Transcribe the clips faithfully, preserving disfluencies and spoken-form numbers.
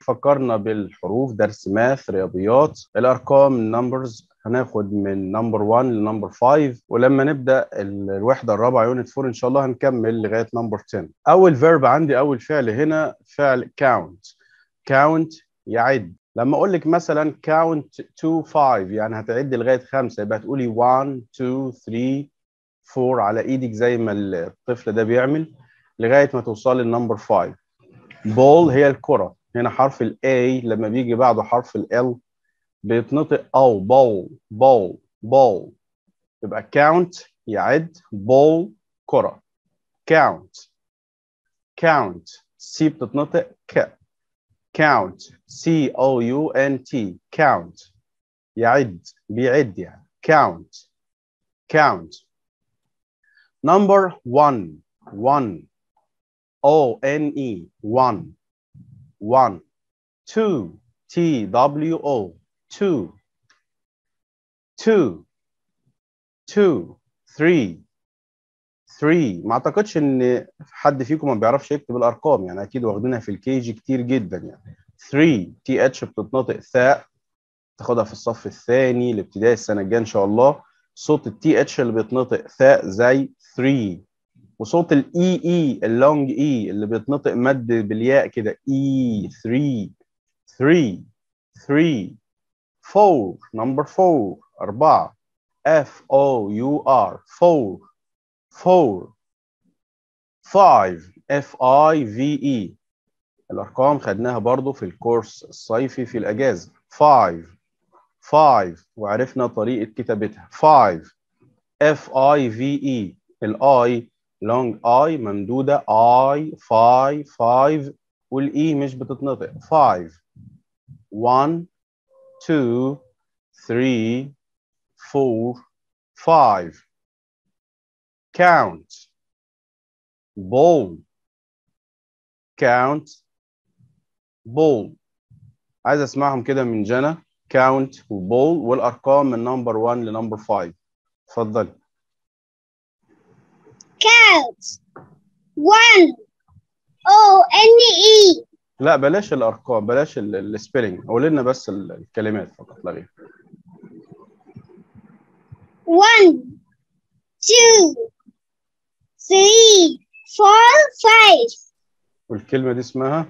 فكرنا بالحروف، درس ماث، رياضيات، الارقام، النمبرز. هناخد من نمبر واحد لنمبر خمسة، ولما نبدا الوحده الرابعه يونت أربعة ان شاء الله هنكمل لغايه نمبر عشرة. اول فيرب عندي، اول فعل هنا فعل count. count يعد. لما اقول لك مثلا count to five يعني هتعد لغايه خمسه، يبقى تقولي واحد اتنين تلاتة أربعة على ايدك زي ما الطفل ده بيعمل لغايه ما توصل للنمبر خمسة. بول هي الكره. هنا حرف ال A لما بيجي بعده حرف ال L بيتنطق او بول بول بول، يبقى count يعد، بول كره. count count C بتتنطق ك. count C O U N T count يعد، بيعد يعني. count count. number one one O N E one one. two T W O two two two. three three. ما اعتقدش ان حد فيكم ما بيعرفش يكتب الارقام، يعني اكيد واخدينها في الكي جي كتير جدا يعني. three تي اتش بتتنطق ثاء، تاخدها في الصف الثاني الابتدائي السنه الجايه ان شاء الله. صوت التي اتش اللي بيتنطق ثاء زي three، وصوت الاي اي اللونج اي اللي بيتنطق مد بالياء كده اي. three three three. four number four أربعة. F O U R four four. five F I V E. الأرقام خدناها برضو في الكورس الصيفي في الأجازة. five five وعرفنا طريقة كتابتها. five F I V E. الآي long I ممدودة I five five، والإي مش بتتنطق. five one two three four five. count ball count ball. عايز اسمعهم كده من جنى. count وبول والارقام من نمبر واحد لنمبر خمسة. اتفضلي. count one O N E. لا بلاش الارقام، بلاش السبيلنج، قول لنا بس الكلمات فقط لا غير. one two three four five. والكلمه دي اسمها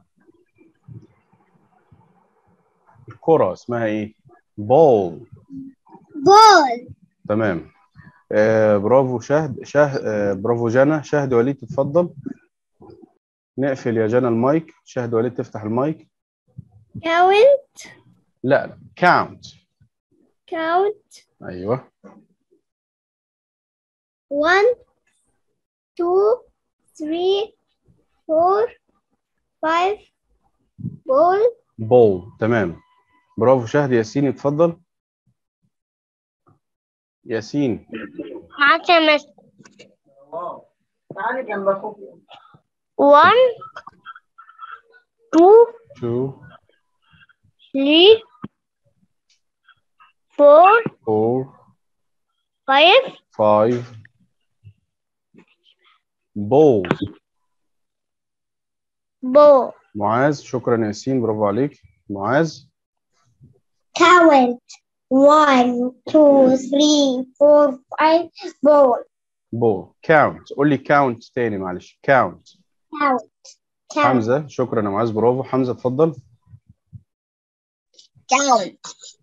الكره، اسمها ايه؟ بول. ball. تمام. آه برافو شهد. شهد آه برافو جنى. شهد وليد تتفضل. نقفل يا جنى المايك. شهد وليد تفتح المايك. count لا لا count. count ايوه. one two three four five ball. بول. تمام. برافو شهد. ياسين اتفضل. ياسين. معاك يا مس. one two two three four four five five. ball. ball. معاذ. شكرا ياسين، برافو عليك معاذ. count one two three four five ball. ball count. قول لي count تاني معلش. count. count count حمزة. شكرا يا معاذ، برافو. حمزة اتفضل. count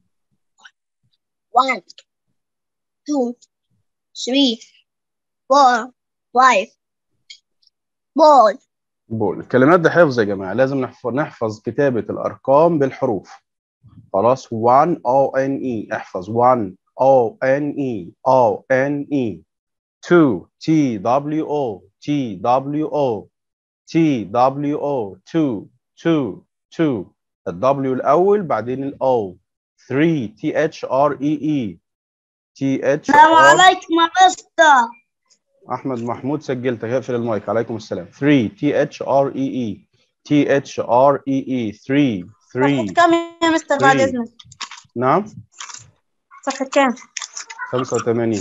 one two three four five ball. ball. الكلمات دي حفظ يا جماعة، لازم نحفظ نحفظ كتابة الأرقام بالحروف. خلاص. one O N E احفظ. one O N E O N E. two T W O T W O T W O two two two. ال W الأول بعدين ال O. three T H R E E T H السلام R. عليكم يا مستر. أحمد محمود سجلتك. اقفل المايك. عليكم السلام. three T H R E E T H R E E three three. صفحة كام يا مستر بعد إذنك؟ نعم. صفحة كام؟ خمسة وثمانين.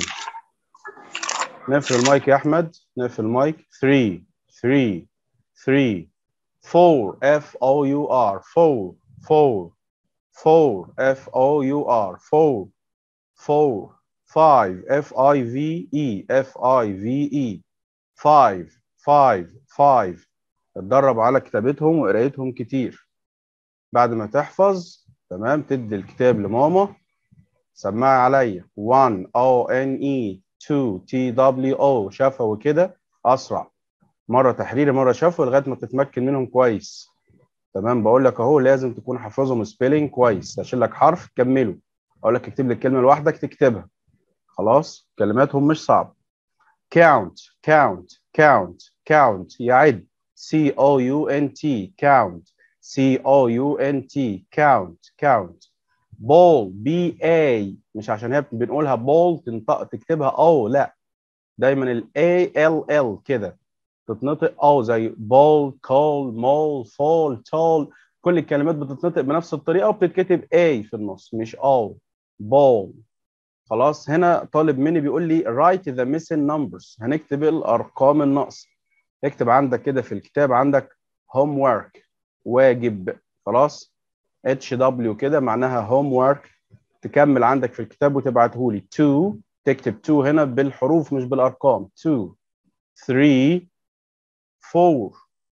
نقفل المايك يا أحمد. نقفل المايك. three three three four F O U R four four four F O U R four four five F I V E F I V E five five five. اتدرب على كتابتهم وقرايتهم كتير. بعد ما تحفظ تمام تدي الكتاب لماما، سمعي عليا one O N E two T W O شفوي كده اسرع، مره تحريري مره شفوي لغايه ما تتمكن منهم كويس. تمام بقول لك اهو لازم تكون حافظهم سبيلنج كويس، اشيل لك حرف كمله، اقول لك اكتب لي الكلمه لوحدك تكتبها. خلاص كلماتهم مش صعبه. count count count count يعد C O U N T count C O U N T count count. ball B A مش عشان هي بنقولها ball تنطق تكتبها او لا، دايما ال A L L كده تتنطق او زي ball call mall fall tall، كل الكلمات بتتنطق بنفس الطريقه وبتتكتب A في النص مش او ball. خلاص هنا طالب مني بيقول لي write the missing numbers، هنكتب الارقام الناقصه. اكتب عندك كده في الكتاب عندك homework واجب. خلاص اتش دبليو كده معناها homework، تكمل عندك في الكتاب وتبعته لي two، تكتب two هنا بالحروف مش بالارقام two three four.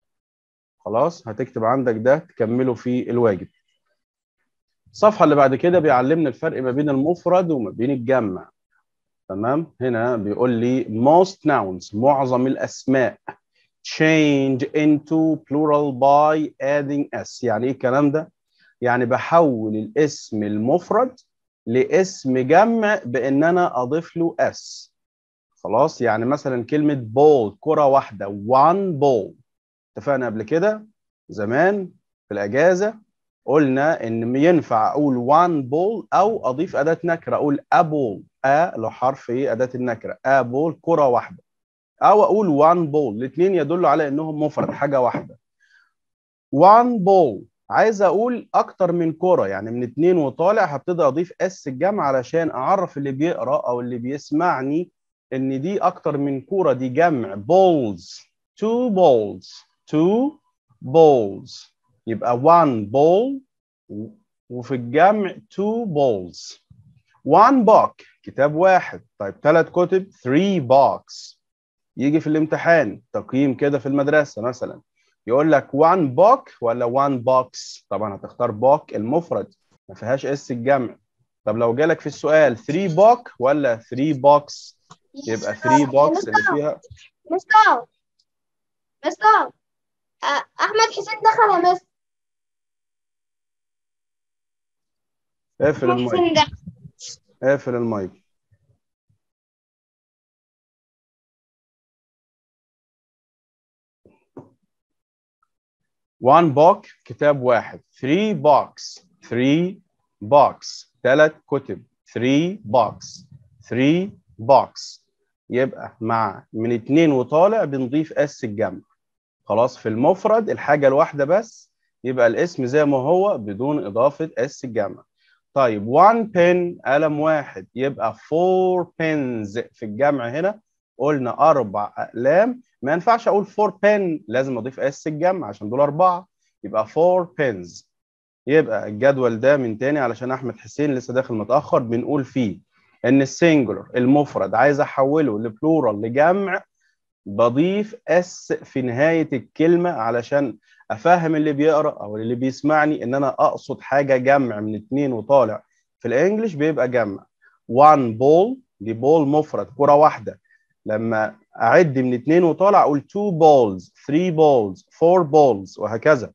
خلاص هتكتب عندك ده تكمله في الواجب. الصفحه اللي بعد كده بيعلمنا الفرق ما بين المفرد وما بين الجمع. تمام هنا بيقول لي most nouns معظم الاسماء change into plural by adding s. يعني ايه الكلام ده؟ يعني بحول الاسم المفرد لاسم جمع بان انا اضيف له s. خلاص يعني مثلا كلمه ball كره واحده one ball، اتفقنا قبل كده زمان في الاجازه قلنا ان ينفع اقول one ball او اضيف اداه نكره اقول a ball، a لو حرف ايه اداه النكره a ball كره واحده، او اقول one ball الاثنين يدلوا على انهم مفرد حاجه واحده. one ball عايز اقول اكتر من كره يعني من اتنين وطالع هبتدي اضيف اس الجمع علشان اعرف اللي بيقرا او اللي بيسمعني ان دي اكتر من كره دي جمع balls two balls two balls يبقى one ball وفي الجمع two balls. one book كتاب واحد. طيب ثلاث كتب three books. يجي في الامتحان تقييم كده في المدرسة مثلا يقول لك one book ولا one box، طبعا هتختار book المفرد ما فيهاش اس الجمع. طب لو جالك في السؤال three book ولا three box، يبقى three box اللي فيها. مستر مستر احمد حسين دخل يا مستر. اقفل المايك اقفل المايك. one book كتاب واحد. three books three books ثلاث كتب three books three books. يبقى مع من اتنين وطالع بنضيف اس الجمع. خلاص في المفرد الحاجة الواحدة بس يبقى الاسم زي ما هو بدون إضافة اس الجمع. طيب one pen قلم واحد يبقى four pens في الجمع. هنا قلنا أربع أقلام ما ينفعش أقول four pen لازم أضيف اس الجمع عشان دول أربعة يبقى four pens. يبقى الجدول ده من تاني علشان أحمد حسين لسه داخل متأخر بنقول فيه إن السنجلر المفرد عايز أحوله لبلورال لجمع بضيف اس في نهاية الكلمة علشان افهم اللي بيقرأ او اللي بيسمعني ان انا اقصد حاجة جمع من اتنين وطالع. في الانجليش بيبقى جمع one ball دي بول مفرد كرة واحدة، لما اعد من اتنين وطالع اقول two balls three balls four balls وهكذا.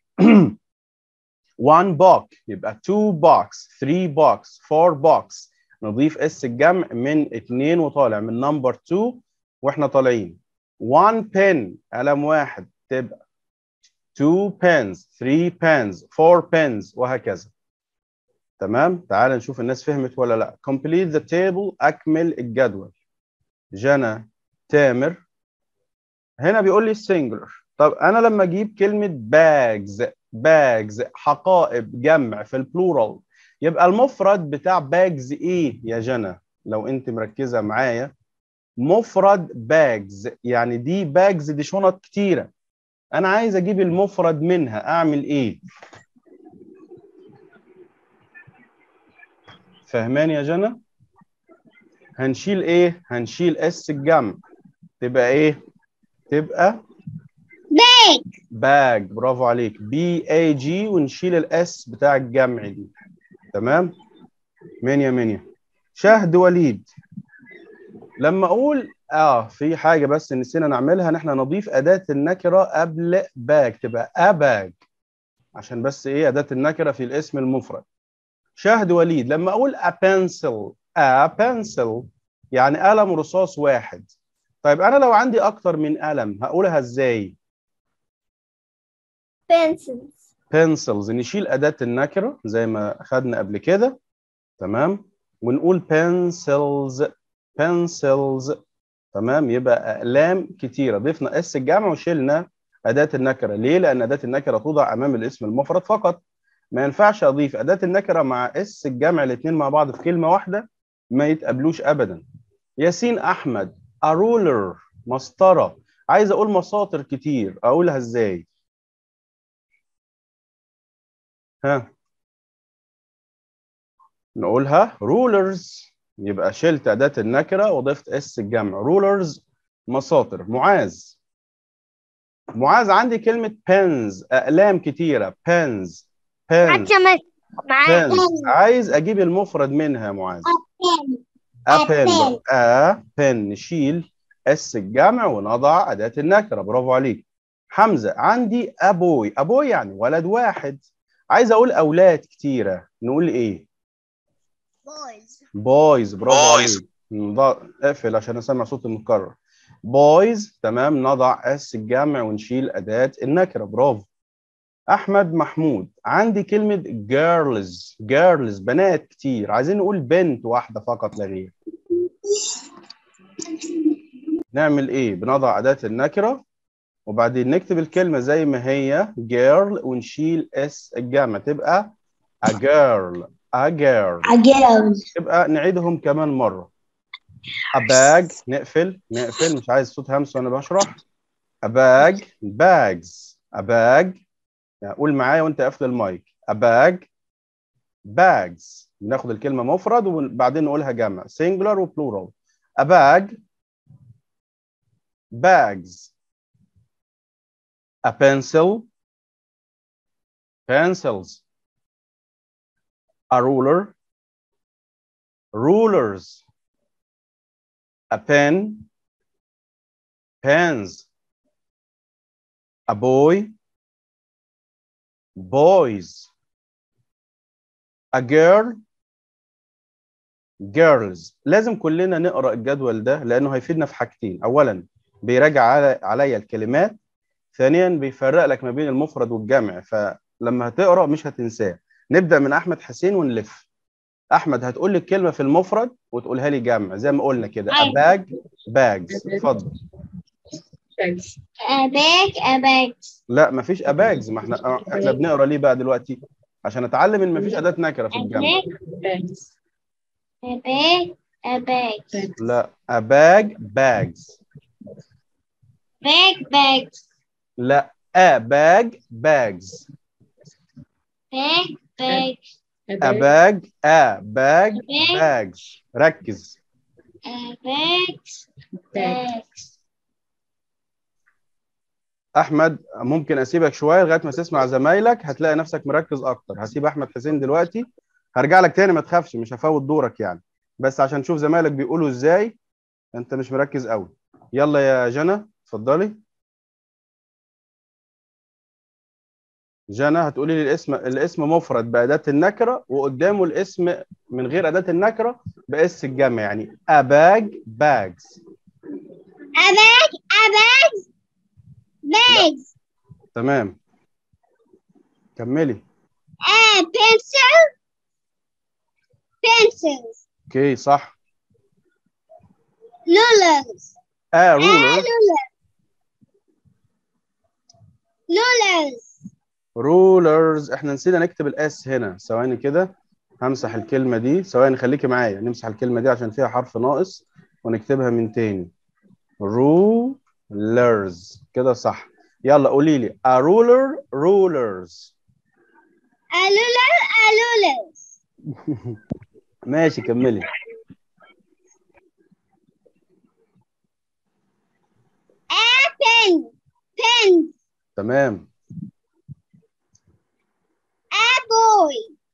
one book يبقى two box three box four box نضيف اس الجمع من اتنين وطالع من نمبر two واحنا طالعين. one pen قلم واحد تبقى two pens three pens four pens وهكذا. تمام تعال نشوف الناس فهمت ولا لا. complete the table اكمل الجدول. جنى تامر هنا بيقول لي singular. طب انا لما اجيب كلمه bags bags حقائب جمع في البلورال يبقى المفرد بتاع bags ايه يا جنى؟ لو انت مركزه معايا مفرد bags يعني دي bags دي شنط كتيره انا عايز اجيب المفرد منها، اعمل ايه؟ فهمان يا جنى؟ هنشيل ايه؟ هنشيل اس الجمع، تبقى ايه؟ تبقى باج. باج. برافو عليك، بي اي جي، ونشيل الاس بتاع الجمع دي. تمام. منيا منيا. شهد وليد. لما اقول اه في حاجه بس نسينا نعملها، ان احنا نضيف اداه النكره قبل باج، تبقى اباج، عشان بس ايه اداه النكره في الاسم المفرد. شهد وليد. لما اقول a pencil a pencil يعني قلم رصاص واحد. طيب انا لو عندي اكتر من قلم هقولها ازاي؟ pencils. pencils. نشيل اداه النكره زي ما خدنا قبل كده. تمام. ونقول pencils pencils. تمام. يبقى اقلام كتيره، ضفنا اس الجمع وشلنا اداه النكره. ليه؟ لان اداه النكره توضع امام الاسم المفرد فقط. ما ينفعش اضيف اداه النكره مع اس الجمع الاثنين مع بعض في كلمه واحده، ما يتقابلوش ابدا. ياسين احمد. a ruler مسطره. عايز اقول مساطر كتير، اقولها ازاي؟ ها، نقولها rulers. يبقى شلت اداه النكره وضفت اس الجمع. rulers مساطر. معاذ. معاذ عندي كلمة pens أقلام كتيرة. pens pens معاك معاك pens عايز أجيب المفرد منها يا معاذ. a pen. a pen نشيل اس الجمع ونضع أداة النكرة. برافو عليك. حمزة. عندي a boy. a boy يعني ولد واحد. عايز أقول أولاد كتيرة، نقول إيه؟ boys. boys. برافو عليك. نضع- اقفل عشان أسمع صوت المكرر. boys. تمام. نضع اس الجمع ونشيل أداة النكرة. برافو. احمد محمود. عندي كلمه girls girls بنات كتير، عايزين نقول بنت واحده فقط لا غير. نعمل ايه؟ بنضع اداه النكره وبعدين نكتب الكلمه زي ما هي girl ونشيل اس الجمع، تبقى a girl a girl. girls. تبقى نعيدهم كمان مره. a bag. نقفل نقفل، مش عايز صوت همس وانا بشرح. a bag bags a bag. يعني قول معايا وانت قافل المايك. a bag bags. بناخد الكلمة مفرد وبعدين نقولها جمع singular و plural. a bag bags. a pencil pencils. a ruler rulers. a pen pens. a boy boys. a girl girls. لازم كلنا نقرأ الجدول ده لأنه هيفيدنا في حاجتين. أولا بيراجع علي عليا الكلمات، ثانيا بيفرق لك ما بين المفرد والجمع، فلما هتقرأ مش هتنساه. نبدأ من أحمد حسين ونلف. أحمد هتقول لي الكلمة في المفرد وتقولها لي جمع زي ما قلنا كده. a bag bags. اتفضل. a bag a bags. لا مفيش a bags. ما احنا احنا بنقرا ليه بقى دلوقتي؟ عشان اتعلم ان مفيش أداة نكرة في a الجمع. bag a bag a bag. لا a bag bags. bag bags. لا a bag bags. bag bags. a bag a bag bags. ركز. a bags bags. احمد ممكن اسيبك شويه لغايه ما تسمع زمايلك، هتلاقي نفسك مركز اكتر. هسيب احمد حسين دلوقتي، هرجع لك تاني ما تخافش، مش هفوت دورك يعني، بس عشان تشوف زمايلك بيقولوا ازاي انت مش مركز قوي. يلا يا جنى اتفضلي. جنى هتقولي لي الاسم الاسم مفرد بأداة النكرة وقدامه الاسم من غير أداة النكرة بأس الجمع، يعني a bag bags. a bag a bags bags. تمام كملي. a pencil pencils. اوكي صح. rulers a a ruler ruler rulers. rulers. احنا نسينا نكتب الاس هنا، ثواني كده همسح الكلمة دي، ثواني خليكي معايا نمسح الكلمة دي عشان فيها حرف ناقص ونكتبها من تاني. rulers كده صح. يلا قولي لي a ruler rulers. A ruler, a rulers. ماشي كملي. A pen, pens. تمام. A boy,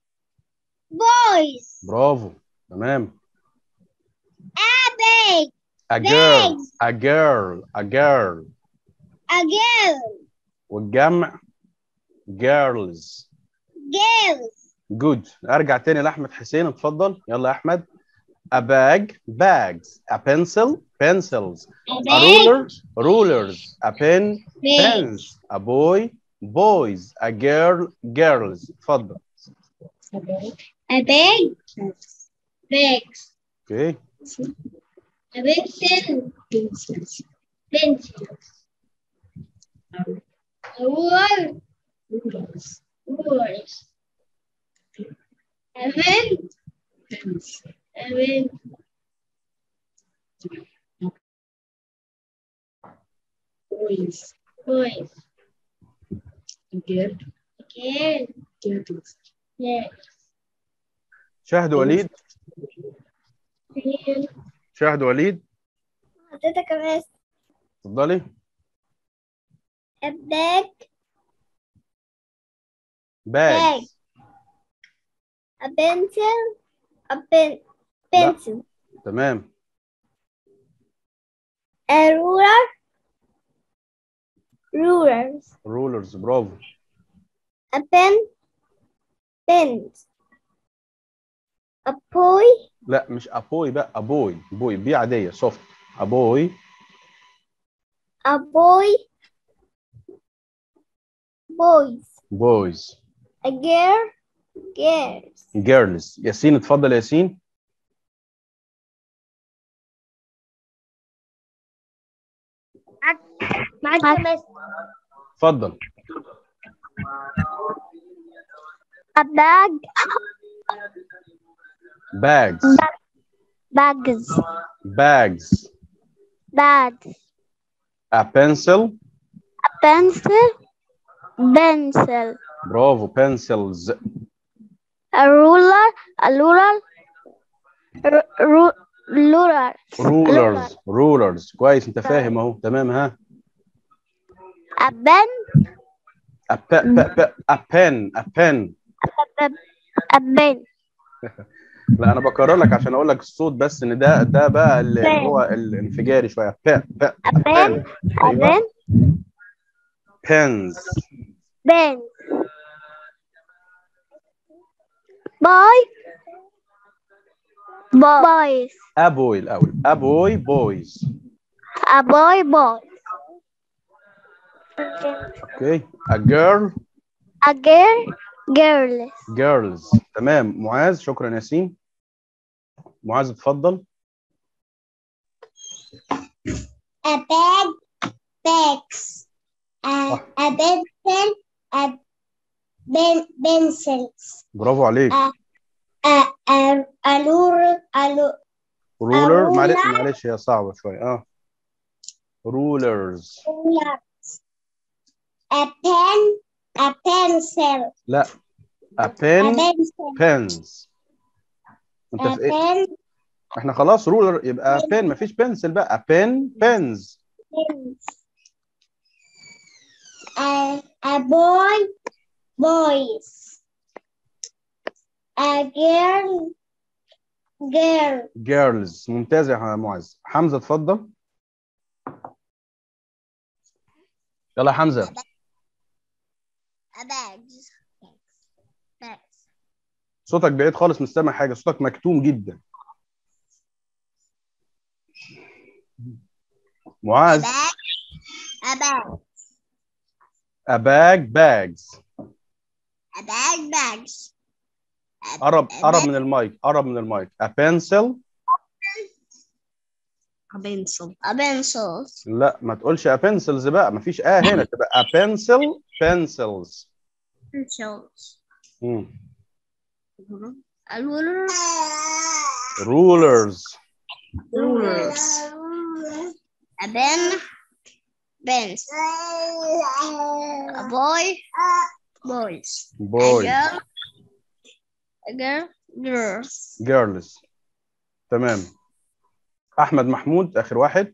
boys. برافو. تمام. A bag, a girl bags. a girl a girl. A girl, والجمع girls. girls. جود. ارجع تاني لاحمد حسين، اتفضل يلا يا احمد. a bag bags. a pencil pencils. A a bag, ruler rulers. a pen bags. pens. a boy boys. a girl girls. اتفضل. A bag, a bag, bags. اوكي. A pencil, pencils. Pencils. A ruler, rulers. Rulers. A pen, pens. A pen. Boys. Boys. A girl. A girl. Girls. Yes. شاهد وليد. Yes. شاهد وليد حطيتك يا مس. اتفضلي. A bag, bags. a pencil, a pen, pencil. تمام. A ruler, rulers. rulers. برافو. A pen, pens. A boy, لا مش a boy بقى a boy. boy بي عادية soft. a boy a boy, boys. boys. A girl, girls. girls. ياسين اتفضل يا ياسين. معاك يا مس. اتفضل. A bag, bags bags, bags. bags. a pencil. A pencil, pencil. برافو. pencils. A ruler, a ruler, ru- ru- ruler. rulers rulers. كويس انت فاهم اهو. تمام. ها. A pen, a pe pe pe a pen a pen. a pen. لا انا بكرر لك عشان اقول لك الصوت بس ان ده ده بقى اللي هو الانفجاري شويه. ب ب A pen, a pen, pens. pen. Boy, boys. a boy الاول. a boy boys. A boy, boy. اوكي. a girl A girl, girls. girls. تمام. معاذ. شكرا ياسين. معاذ اتفضل. A bag, bags. A, a pencil, a pen, pencils. برافو عليك. A, a, a, a ruler, a, lu- رولر. ruler. معلش معلش هي صعبه شويه. اه rulers. rulers. A pen, a pencil. لا a A pen pencil. pens. انت A في ايه؟ pen, احنا خلاص رولر يبقى pen. مفيش بنسل بقى. a pen pens. pens. A, a boy, boys. A girl, girl. girls. ممتاز يا معاذ. حمزه اتفضل. يلا يا حمزه. A bags. Bags. صوتك بعيد خالص، مش سامع حاجه. صوتك مكتوم جدا. معاذ. A bag. a bag bags. A bag, bags. A, قرب a قرب bag. من المايك. قرب من المايك. a pencil. A pencil. A pencil. لا ما تقولش a pencils بقى. مفيش اه هنا. تبقى a pencil pencils. Pencils. مم. A ruler. rulers. Rulers. A pen. Pens. A boy. Boys. A boys girl. A girl. Girls. girls. تمام. احمد محمود اخر واحد.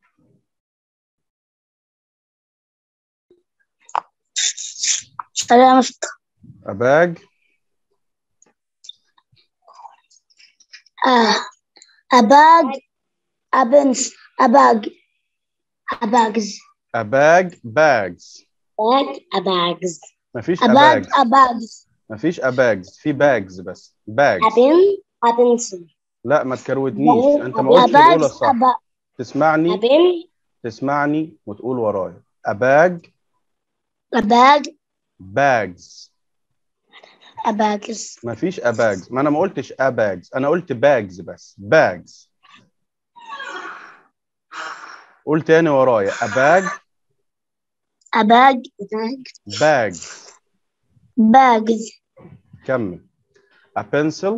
أنا مست. a bag. Uh, a bag. A pens. A bag. A bags. a bag bags. Bag. A bags. مفيش A a bag. bags. A bags. مفيش a bags، في bags بس. bags. A pen. A pencil. لا ما تكروتنيش، انت ما A قلتش الاولى bags. A صح. bag. A تسمعني pen. تسمعني وتقول ورايا. a bag A bag. bags. A bags. مفيش a bags، ما انا ما قلتش a bags، انا قلت bags بس. bags. قول تاني ورايا. a bag A bag. bags. Bags. كمل. a pencil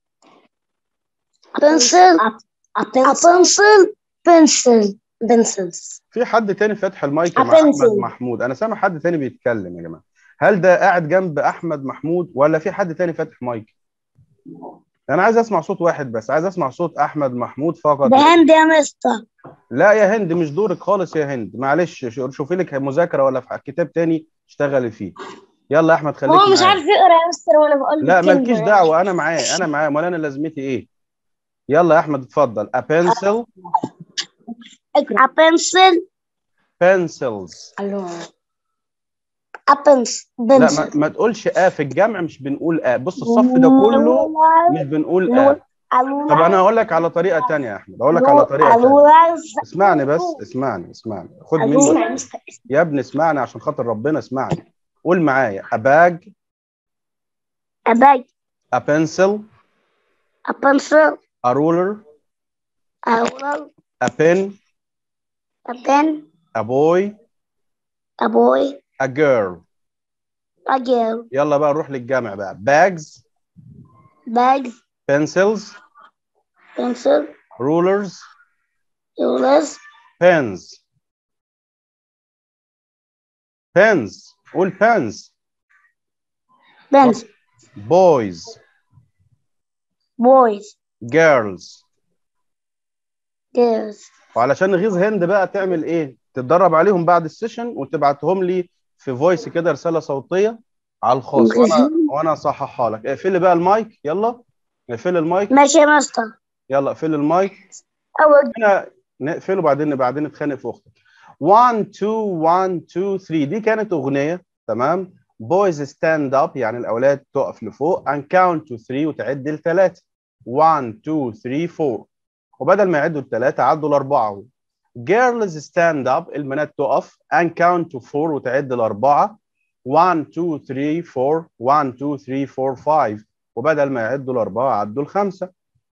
A pencil. A pencil. Pencil. Pencils. في حد تاني فاتح المايك a مع احمد pencil. محمود؟ انا سامع حد تاني بيتكلم يا جماعه. هل ده قاعد جنب احمد محمود ولا في حد تاني فاتح مايك؟ انا عايز اسمع صوت واحد بس، عايز اسمع صوت احمد محمود فقط. ده هند يا مستر. لا يا هند مش دورك خالص يا هند، معلش شوفي لك مذاكره ولا في كتاب تاني اشتغلي فيه. يلا يا احمد خليك هو مش معايا. عارف يقرا يا مستر وانا بقول لا الكلمه. مالكيش دعوه، انا معاه انا معاه، امال انا لازمتي ايه؟ يلا يا احمد اتفضل. a pencil A pencil. pencils. A pencil. لا ما, ما تقولش ا في الجمع، مش بنقول ا. بص الصف ده كله مش بنقول ا. طب انا هقول لك على طريقه تانية يا احمد، هقول لك على طريقه تانية. اسمعني بس اسمعني اسمعني خد مني يا ابني، اسمعني عشان خاطر ربنا، اسمعني. قول معايا. a bag A bag. a pencil A pencil. a ruler A ruler. a pen A pen. a boy A boy. a girl. A girl. يلا بقى نروح للجمع بقى. bags Bags. pencils Pencil. rulers Rulers. pens. pens. قول pens. Pens. boys Boys. girls. Girls. وعلشان نغيظ هند بقى تعمل ايه؟ تتدرب عليهم بعد السيشن وتبعتهم لي في فويس كده، رساله صوتيه على الخاص، وانا وانا اصححها لك. اقفلي بقى المايك، يلا اقفلي المايك. ماشي يا مستر. يلا اقفلي المايك. أول. هنا نقفله بعدين بعدين نتخانق في اختك. واحد اتنين واحد اتنين تلاتة دي كانت اغنيه، تمام. boys stand up يعني الاولاد تقف لفوق and count to three وتعد لثلاثه. واحد اتنين تلاتة اربعة، وبدل ما يعدوا الثلاثه عدوا الاربعه. girls stand up البنات تقف and count to four وتعد الاربعه. واحد اتنين تلاتة اربعة واحد اتنين تلاتة اربعة خمسة، وبدل ما يعدوا الاربعه عدوا الخمسه.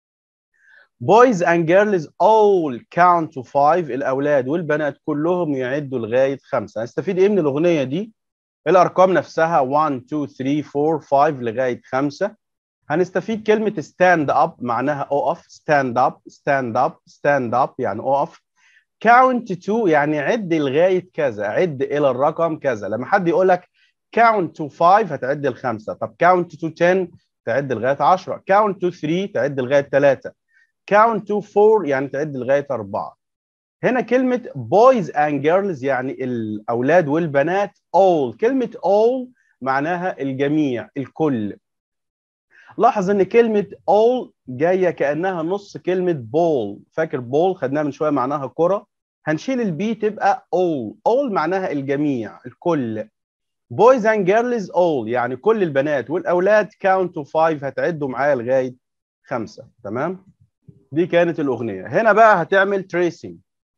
boys and girls all count to five الاولاد والبنات كلهم يعدوا لغايه خمسه. هنستفيد ايه من الاغنيه دي؟ الارقام نفسها واحد اتنين تلاتة اربعة خمسة لغايه خمسه. هنستفيد كلمه stand up معناها اقف. stand up stand up stand up يعني اقف. count to يعني عد لغايه كذا، عد الى الرقم كذا. لما حد يقول لك count to five هتعد لخمسه. طب count to ten تعد لغايه عشرة. count to three تعد لغايه ثلاثه. count to four يعني تعد لغايه اربعه. هنا كلمه boys and girls يعني الاولاد والبنات. all كلمه all معناها الجميع الكل. لاحظ ان كلمه all جايه كانها نص كلمه ball. فاكر ball خدناها من شويه معناها كره؟ هنشيل البي تبقى all. all معناها الجميع الكل. boys and girls all يعني كل البنات والاولاد. count to five هتعدوا معايا لغايه خمسه. تمام؟ دي كانت الاغنيه. هنا بقى هتعمل tracing.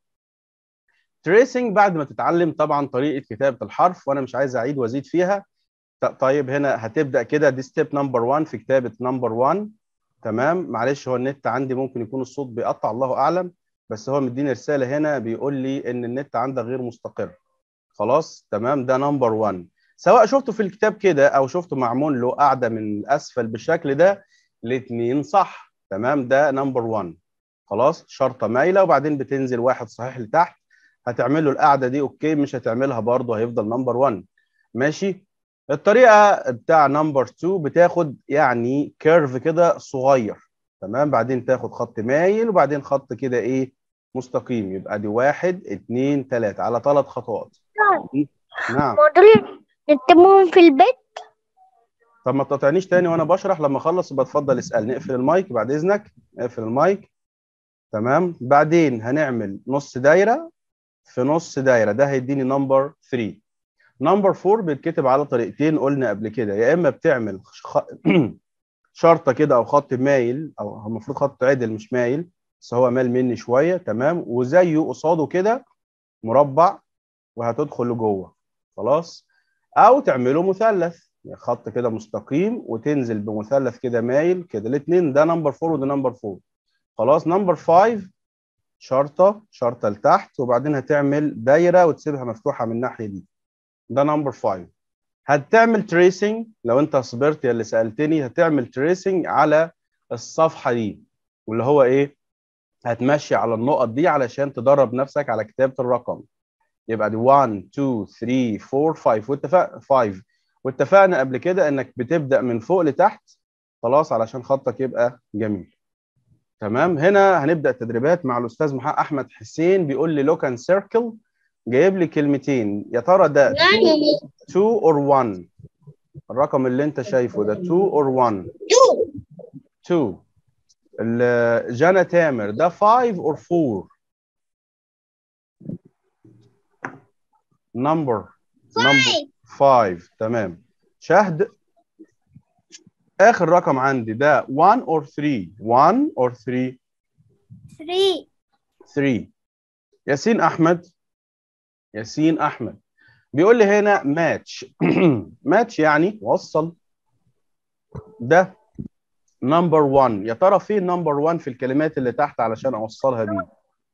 tracing بعد ما تتعلم طبعا طريقه كتابه الحرف، وانا مش عايز اعيد وازيد فيها. طيب هنا هتبدا كده، دي ستيب نمبر واحد في كتابه نمبر واحد. تمام؟ معلش هو النت عندي ممكن يكون الصوت بيقطع، الله اعلم، بس هو مديني رساله هنا بيقول لي ان النت عندك غير مستقر. خلاص تمام، ده نمبر واحد. سواء شفته في الكتاب كده او شفته معمول له قاعده من اسفل بالشكل ده، الاثنين صح. تمام، ده نمبر واحد. خلاص، شرطه مايله وبعدين بتنزل واحد صحيح لتحت هتعمل له القعده دي اوكي، مش هتعملها برضه هيفضل نمبر واحد. ماشي. الطريقه بتاع نمبر اتنين بتاخد يعني كيرف كده صغير، تمام، بعدين تاخد خط مايل وبعدين خط كده ايه مستقيم، يبقى دي واحد اتنين تلاته على ثلاث خطوات. نعم. دول نكتبهم في البيت. طب ما تقاطعنيش تاني وانا بشرح، لما اخلص يبقى اتفضل اسال. نقفل المايك بعد اذنك، نقفل المايك. تمام. بعدين هنعمل نص دايره في نص دايره، ده هيديني نمبر تلاتة. نمبر اربعة بيتكتب على طريقتين قلنا قبل كده، يا اما بتعمل خ... شرطه كده او خط مايل، او المفروض خط عدل مش مايل، بس هو مال مني شويه، تمام، وزيه قصاده كده مربع وهتدخل لجوه، خلاص. او تعمله مثلث، يعني خط كده مستقيم وتنزل بمثلث كده مايل كده، الاثنين ده نمبر اربعة وده نمبر اربعة. خلاص. نمبر خمسة شرطه شرطه لتحت وبعدين هتعمل دايره وتسيبها مفتوحه من الناحيه دي، ده نمبر خمسة. هتعمل تريسنج، لو انت صبرت يا اللي سالتني، هتعمل تريسنج على الصفحه دي، واللي هو ايه، هتمشي على النقط دي علشان تدرب نفسك على كتابه الرقم. يبقى دي واحد اتنين تلاتة اربعة خمسة، واتفق خمسة، واتفقنا قبل كده انك بتبدا من فوق لتحت، خلاص، علشان خطك يبقى جميل. تمام. هنا هنبدا تدريبات مع الاستاذ محمد احمد حسين، بيقول لي لوك اند سيركل، جايب لي كلمتين، يا ترى ده اتنين اور واحد؟ الرقم اللي انت شايفه ده اتنين اور واحد؟ اتنين. جانا تامر ده خمسة اور اربعة؟ نمبر نمبر خمسة. تمام. شهد اخر رقم عندي ده واحد اور تلاتة؟ واحد اور تلاتة؟ three. تلاتة. ياسين احمد، ياسين احمد بيقول لي هنا ماتش. ماتش يعني وصل، ده نمبر واحد. يا ترى فين نمبر واحد في الكلمات اللي تحت علشان اوصلها بيه؟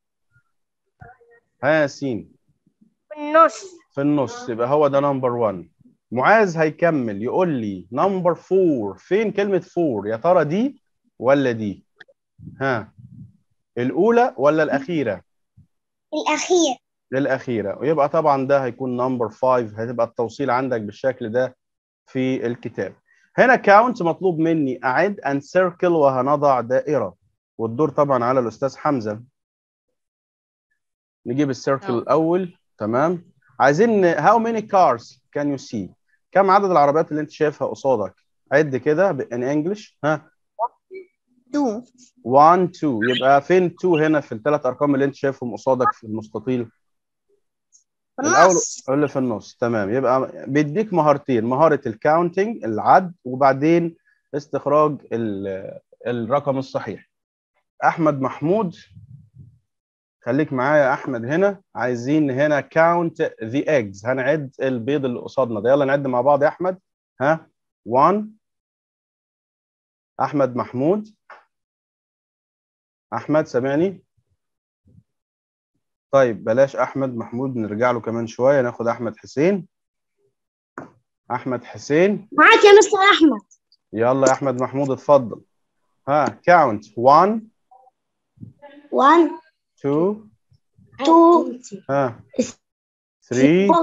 ها ياسين؟ في النص. في النص، يبقى هو ده نمبر واحد. معاذ هيكمل يقول لي نمبر اربعة، فين كلمة اربعة؟ يا ترى دي ولا دي؟ ها، الأولى ولا الأخيرة؟ الأخير. للأخيرة. ويبقى طبعا ده هيكون نمبر خمسة، هتبقى التوصيل عندك بالشكل ده في الكتاب. هنا كاونت مطلوب مني أعد and circle، وهنضع دائرة، والدور طبعا على الأستاذ حمزة. نجيب السيركل الأول. تمام. عايزين how many cars can you see؟ كم عدد العربيات اللي أنت شايفها قصادك؟ عد كده in English. ها؟ two. واحد اتنين. يبقى فين اتنين هنا في الثلاث أرقام اللي أنت شايفهم قصادك في المستطيل؟ في الاول النص. اللي في النص. تمام. يبقى بيديك مهارتين، مهاره الكاونتنج العد، وبعدين استخراج الرقم الصحيح. احمد محمود، خليك معايا يا احمد هنا. عايزين هنا count the eggs، هنعد البيض اللي قصادنا ده. يلا نعد مع بعض يا احمد. ها، واحد. احمد محمود، احمد سامعني؟ طيب بلاش احمد محمود، نرجع له كمان شويه، ناخد احمد حسين. احمد حسين معاك يا مستر أحمد. يلا يا احمد محمود اتفضل. ها، count واحد one two two ها three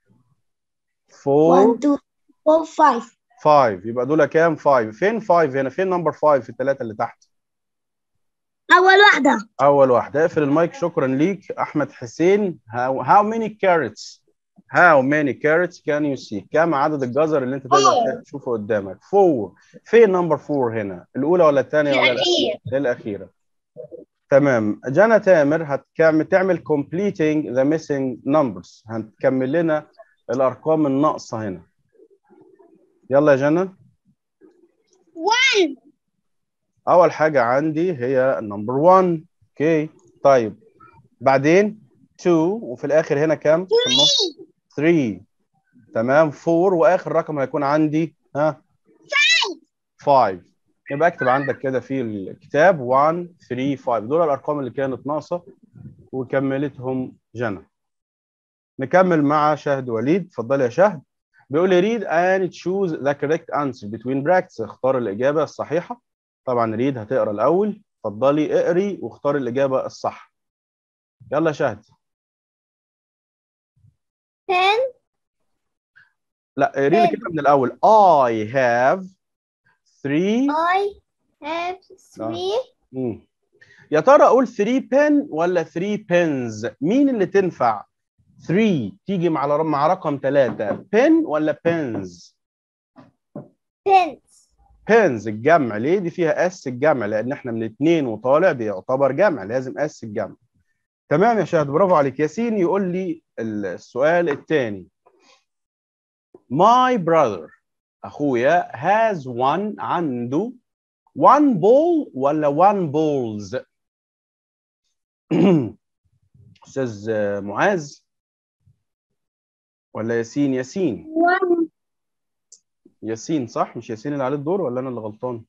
one four two four five. five. يبقى دول كام؟ خمسة. فين خمسة هنا؟ فين نمبر خمسة في الثلاثة اللي تحت؟ أول واحدة. أول واحدة. اقفل المايك. شكرا ليك أحمد حسين. how, how many carrots how many carrots can you see؟ كم عدد الجزر اللي أنت تقدر تشوفه قدامك؟ four. فين نمبر four هنا؟ الأولى ولا الثانية ولا الأخيرة؟ الأخيرة. تمام. جانا تامر هتكمل تعمل completing the missing numbers، هتكمل لنا الأرقام الناقصة هنا. يلا يا جنى. one. أول حاجة عندي هي نمبر واحد. أوكي. طيب بعدين اتنين، وفي الآخر هنا كام؟ في النص تلاتة. تمام. اربعة، وآخر رقم هيكون عندي ها خمسة. يبقى اكتب عندك كده في الكتاب واحد تلاتة خمسة، دول الأرقام اللي كانت ناقصة وكملتهم جنى. نكمل مع شهد وليد. اتفضل يا شهد. بيقول لي read and choose the correct answer between brackets، اختار الإجابة الصحيحة. طبعا ريد هتقرا الأول. اتفضلي اقري واختاري الإجابة الصح. يلا شهد. pen لا قرينا pen كده من الاول. I have three. I have three مم. يا ترى اقول three pen ولا three pens؟ مين اللي تنفع؟ three تيجي مع مع رقم ثلاثة، pen ولا pens؟ pens pens الجمع. ليه؟ دي فيها اس الجمع، لان احنا من اتنين وطالع بيعتبر جمع، لازم اس الجمع. تمام يا شاهد، برافو عليك. ياسين يقول لي السؤال الثاني. My brother اخويا has one عنده one ball ولا one balls؟ استاذ معاذ ولا ياسين؟ ياسين one ياسين صح؟ مش ياسين اللي عليه الدور ولا انا اللي غلطان؟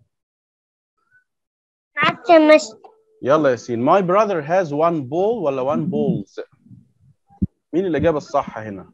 حتى مش يلا ياسين. My brother has one ball ولا one balls؟ مين الإجابة الصح هنا؟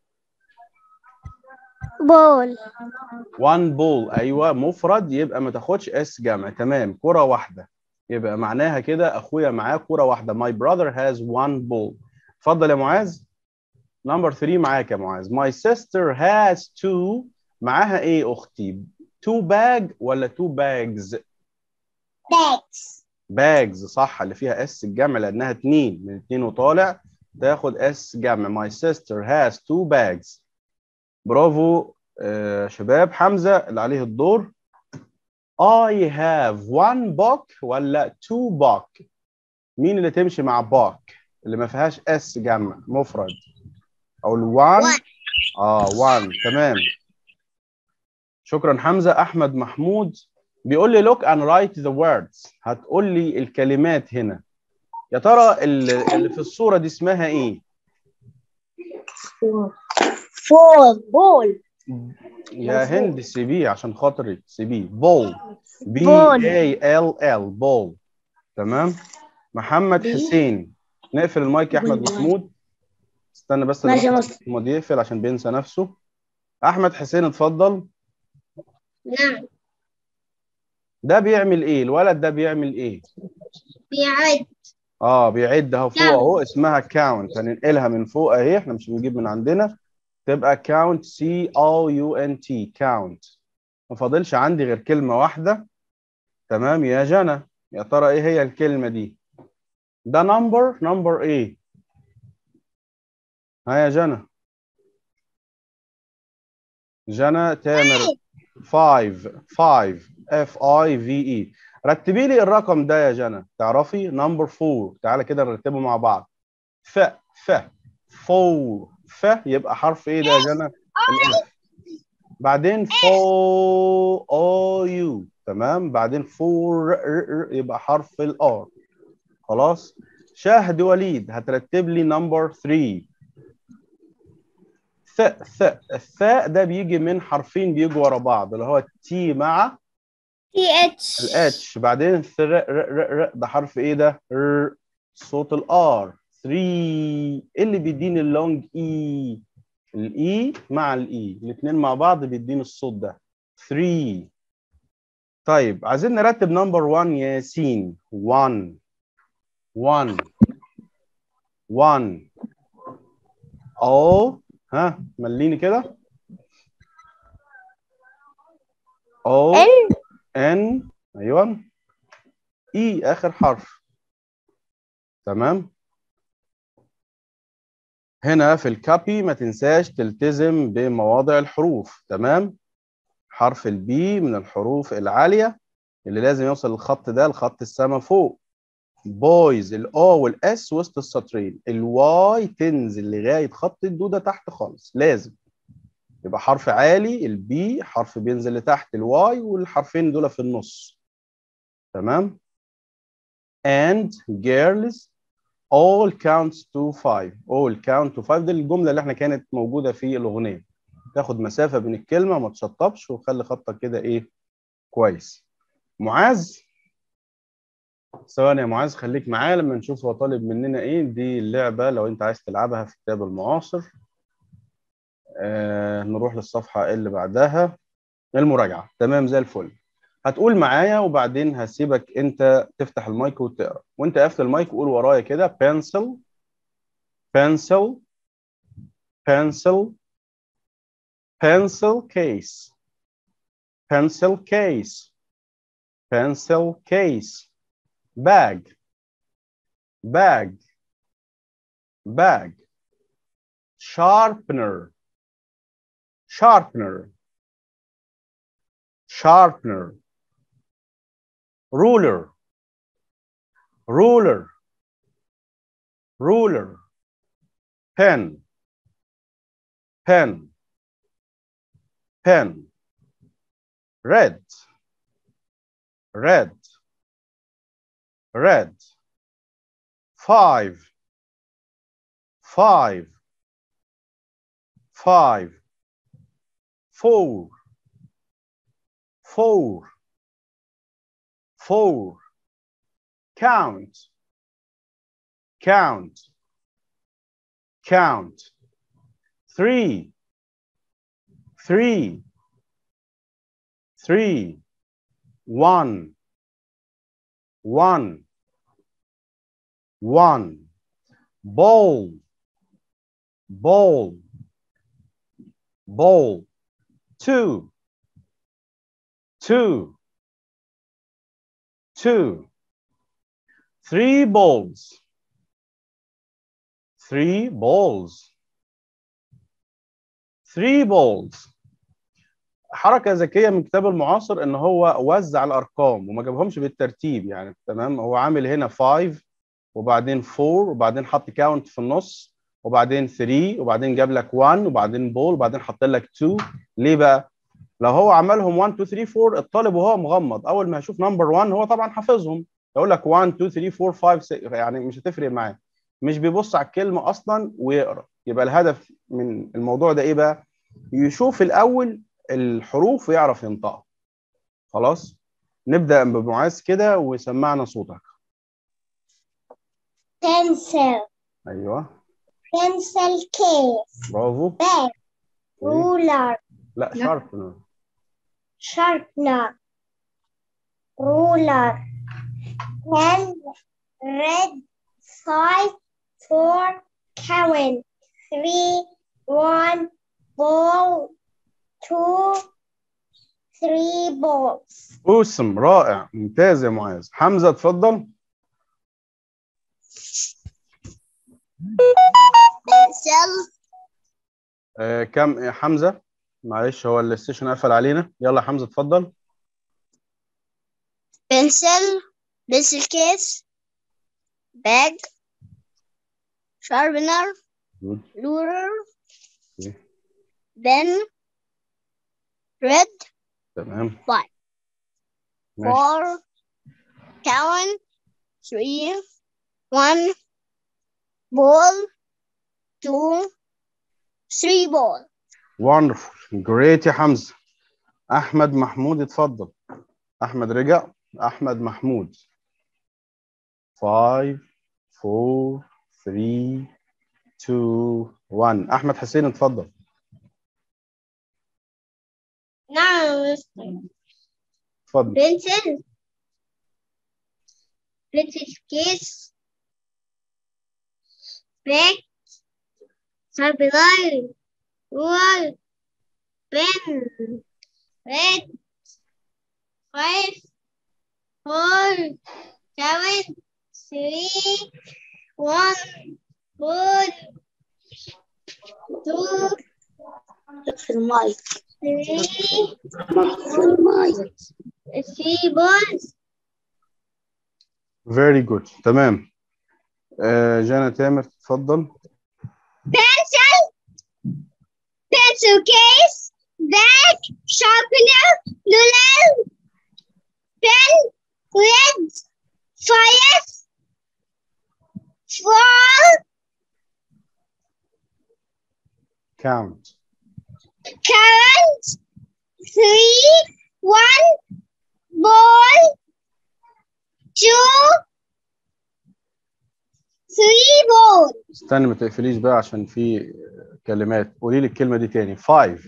ball one ball أيوه، مفرد يبقى ما تاخدش اس جمع. تمام، كرة واحدة، يبقى معناها كده أخويا معاه كرة واحدة. My brother has one ball. اتفضل يا معاذ. نمبر ثلاثة معاك يا معاذ. My sister has two. معاها إيه أختي؟ two bag ولا two bags؟ bags bags صح، اللي فيها اس الجمع لانها اتنين، من اتنين وطالع تاخد اس جمع. My sister has two bags. برافو آه شباب. حمزة اللي عليه الدور. I have one book ولا two book؟ مين اللي تمشي مع book اللي ما فيهاش اس جمع مفرد؟ او الوان. اه one. تمام، شكرا حمزة. احمد محمود بيقول لي look and write the words. هتقول لي الكلمات هنا. يا ترى اللي اللي في الصورة دي اسمها ايه؟ four ball يا هند سيبيه عشان خاطري، سيبيه. بول، بي Ball. اي ال ال بول. تمام. محمد حسين. نقفل المايك يا احمد محمود. استنى بس ماشي يا لما مستر. محمود يقفل عشان بينسى نفسه. احمد حسين اتفضل. نعم ده بيعمل ايه؟ الولد ده بيعمل ايه؟ بيعد اه بيعد اهو فوق Count. اهو، اسمها كاونت. هننقلها من فوق اهي، احنا مش بنجيب من عندنا. تبقى كاونت، سي او يو ان تي كاونت. ما فاضلش عندي غير كلمة واحدة. تمام يا جنى، يا ترى ايه هي الكلمة دي؟ ده نمبر نمبر ايه؟ ها يا جنى. جنى تامر. خمسة خمسة اف اي في اي. رتبي لي الرقم ده يا جنى، تعرفي؟ نمبر أربعة. تعالى كده نرتبه مع بعض. ف ف فور ف يبقى حرف ايه ده يا جنى؟ الاف. بعدين فو او يو. تمام. بعدين فور يبقى حرف الار. خلاص. شاهد وليد هترتب لي نمبر ثلاثة. ث ث الثاء ده بيجي من حرفين بيجوا ورا بعض، اللي هو التي مع th الاتش. بعدين ث ر ر ر ده حرف ايه ده؟ ر. صوت الار. ثلاثة. ايه اللي بيديني اللونج اي؟ الاي مع الاي، الاثنين مع بعض بيديني الصوت ده ثلاثة. طيب عايزين نرتب نمبر واحد يا ياسين. واحد واحد واحد. او ها مليني كده. او N ان ايوه. اي اخر حرف. تمام. هنا في الكابي ما تنساش تلتزم بمواضع الحروف. تمام. حرف البي من الحروف العالية اللي لازم يوصل الخط ده لخط السما فوق. بويز الاو والاس وسط السطرين. الواي تنزل لغاية خط الدودة تحت خالص، لازم يبقى حرف عالي. البي حرف بينزل لتحت، الواي والحرفين دول في النص. تمام. and girls all counts to five. all count to five دي الجملة اللي احنا كانت موجودة في الأغنية. تاخد مسافة بين الكلمة ما تشطبش، وخلي خطك كده ايه كويس. معاذ ثواني يا معاذ، خليك معايا لما نشوف هو طالب مننا ايه. دي اللعبة لو انت عايز تلعبها في كتاب المعاصر. آه نروح للصفحة اللي بعدها، المراجعة. تمام زي الفل. هتقول معايا وبعدين هسيبك انت تفتح المايك وتقرا، وانت قافل المايك قول ورايا كده. pencil pencil pencil, pencil case, pencil case, pencil case, bag, bag, bag, sharpener, sharpener, sharpener, ruler, ruler, ruler, pen, pen, pen, red, red, red, five, five, five, four, four, four, count, count, count, three, three, three, one, one, one, ball, ball, ball, two, two, two, three balls, three balls, three balls. حركة ذكية من كتاب المعاصر ان هو وزع الارقام وما جابهمش بالترتيب يعني. تمام. هو عامل هنا خمسة وبعدين أربعة وبعدين حط كاونت في النص وبعدين ثلاثة وبعدين جاب لك واحد وبعدين بول وبعدين حط لك اتنين. ليه بقى؟ لو هو عملهم واحد اتنين تلاتة أربعة الطالب وهو مغمض اول ما يشوف نمبر واحد هو طبعا حافظهم يقول لك واحد اتنين تلاتة أربعة خمسة ستة يعني مش هتفرق معاه. مش بيبص على الكلمة اصلا ويقرا. يبقى الهدف من الموضوع ده ايه بقى؟ يشوف الاول الحروف ويعرف ينطقها. خلاص. نبدأ بمعاذ كده وسمعنا صوتك. pencil, ايوه pencil case, برافو. bag, ruler, لا sharpener. sharpener, ruler, pen, red, five, four, count, three, one, ball, two, three balls. اوسم رائع ممتاز يا معاذ. حمزة اتفضل. pencil, آه كم يا حمزة؟ معلش هو الستيشن قفل علينا. يلا حمزة اتفضل. pencil, pencil case, bag, sharpener, ruler, pen, red, تمام. five, ماشي. four, count, three, one, ball, two, three ball. wonderful great يا حمزة. أحمد محمود اتفضل. أحمد رجع. أحمد محمود. five four three two one. أحمد حسين اتفضل. نعم. اتفضل. pencil, pencil case, bag, sharpener, ruler, pen, red, five, four, seven, three, one, four, two, في المايك three, في المايك three balls. very good. تمام. آه جانا تامر تفضل. pencil, pencil case, bag, sharpener, ruler, pen, red, five, four, count. count, three, one, ball, two, three balls. استنى ما تقفليش بقى عشان في كلمات. قولي لي الكلمة دي تاني. five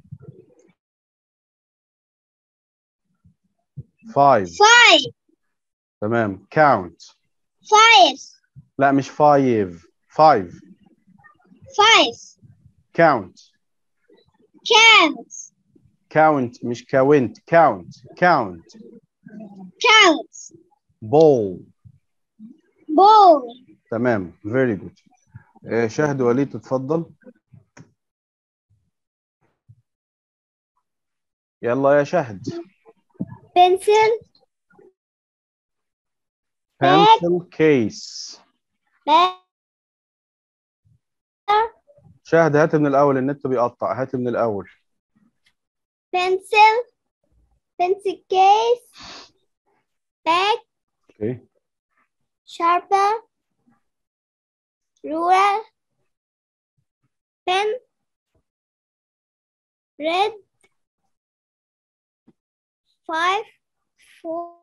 five five, تمام. count. five, لا مش five. five five, count Count. count مش count count count Count. ball Ball. تمام very good. آه، شهد وليد تتفضل. يلا يا شهد. Pencil. pencil case. Bag. شهد هات من الأول، النت بيقطع، هات من الأول. Pencil. Pencil case. Bag. اوكي. Sharpener. Ruler. Pen. Red. Five. Four.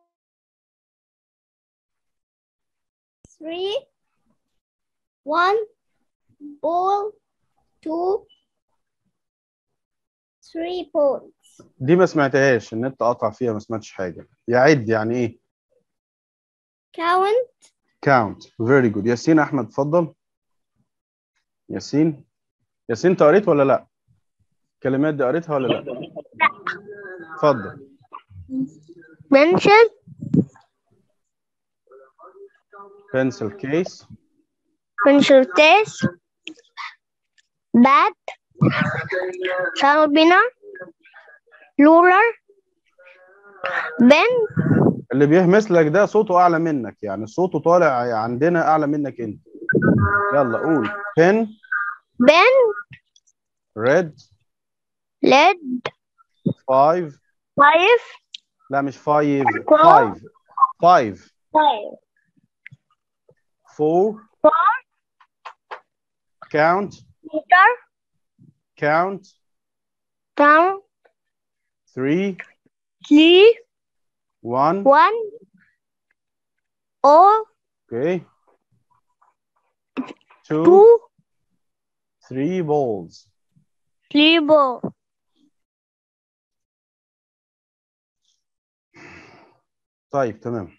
Three. One. Ball. Two. Three balls. دي ما سمعتهاش، النت قطع فيها، ما سمعتش حاجة. يعد يعني إيه؟ Count. count very good. ياسين أحمد اتفضل. ياسين ياسين أنت قريت ولا لأ؟ الكلمات دي قريتها ولا لأ؟ لا. اتفضل. Pencil. pencil case. Pencil case. Bag. Sharpener. Ruler. Pen. اللي بيهمس لك ده صوته أعلى منك، يعني صوته طالع عندنا أعلى منك أنت. يلا قول. pen. Pen. red. Lead. five. Five. لا مش five. Four. five. five. Five. four. Four. count. Meter. count. Count. three. Three. one. One. Oh. okay. two. Two. three balls. Three balls. طيب تمام.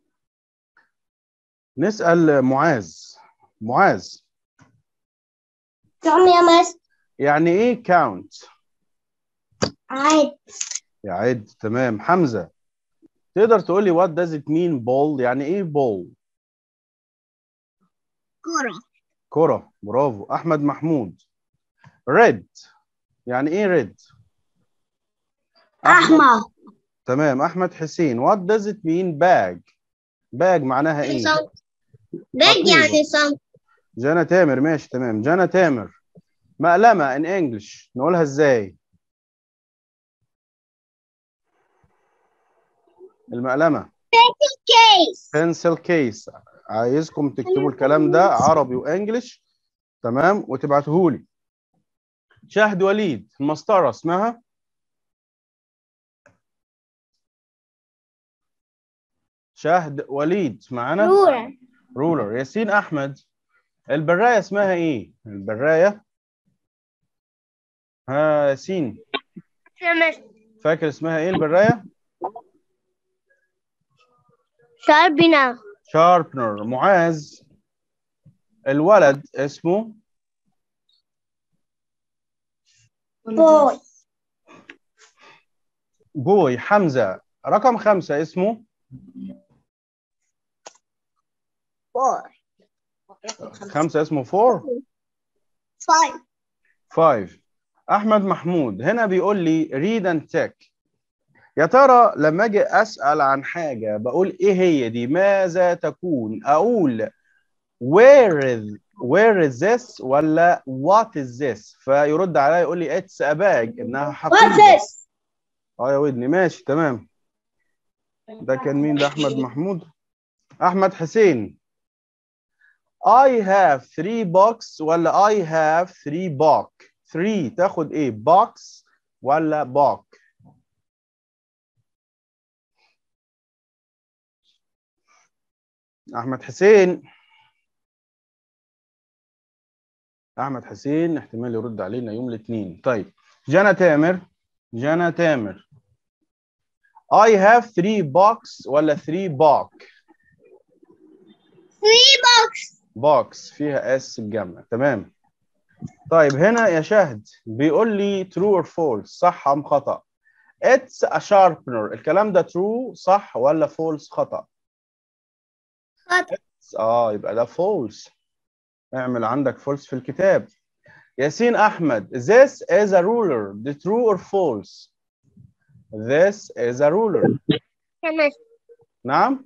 نسأل معاذ. معاذ نعم يا مس. يعني ايه count؟ عاد. يعد. تمام. حمزة تقدر تقول لي what does it mean ball؟ يعني ايه ball؟ كرة. كرة. برافو. أحمد محمود. red يعني ايه red؟ أحمر. تمام. أحمد حسين what does it mean bag؟ bag معناها ايه؟ باج يعني صمت. جانا تامر ماشي تمام. جانا تامر مقلمة in English نقولها ازاي؟ المقلمة pencil case. pencil case. عايزكم تكتبوا الكلام ده عربي وانجلش تمام وتبعتوه لي. شهد وليد المسطرة اسمها؟ شهد وليد معانا؟ رولر. رولر. ياسين أحمد البراية اسمها ايه؟ البراية ها ياسين فاكر اسمها ايه البراية؟ شاربنر. شاربنر. معاذ الولد اسمه؟ بوي. بوي. حمزة رقم خمسة اسمه؟ بوي. خمسة اسمه فور؟ فايف. فايف. أحمد محمود هنا بيقول لي read and check. يا ترى لما أجي أسأل عن حاجة بقول إيه هي دي؟ ماذا تكون؟ أقول where is where is this ولا what is this؟ فيرد عليا يقول لي it's a bag إنها حقيبة. اه يا ودني ماشي تمام. ده كان مين ده؟ أحمد محمود. أحمد حسين I have three box ولا I have three box؟ three تاخد ايه؟ box ولا box؟ احمد حسين. احمد حسين احتمال يرد علينا يوم الاثنين. طيب جانا تامر. جانا تامر I have three box ولا three box؟ three box. box فيها اس الجمع. تمام. طيب هنا يا شهد بيقول لي true or false، صح ام خطأ؟ It's a sharpener، الكلام ده true صح ولا false خطأ؟ خطأ. اه يبقى ده false. اعمل عندك false في الكتاب. ياسين احمد this is a ruler، دي true or false؟ This is a ruler. تمام. نعم؟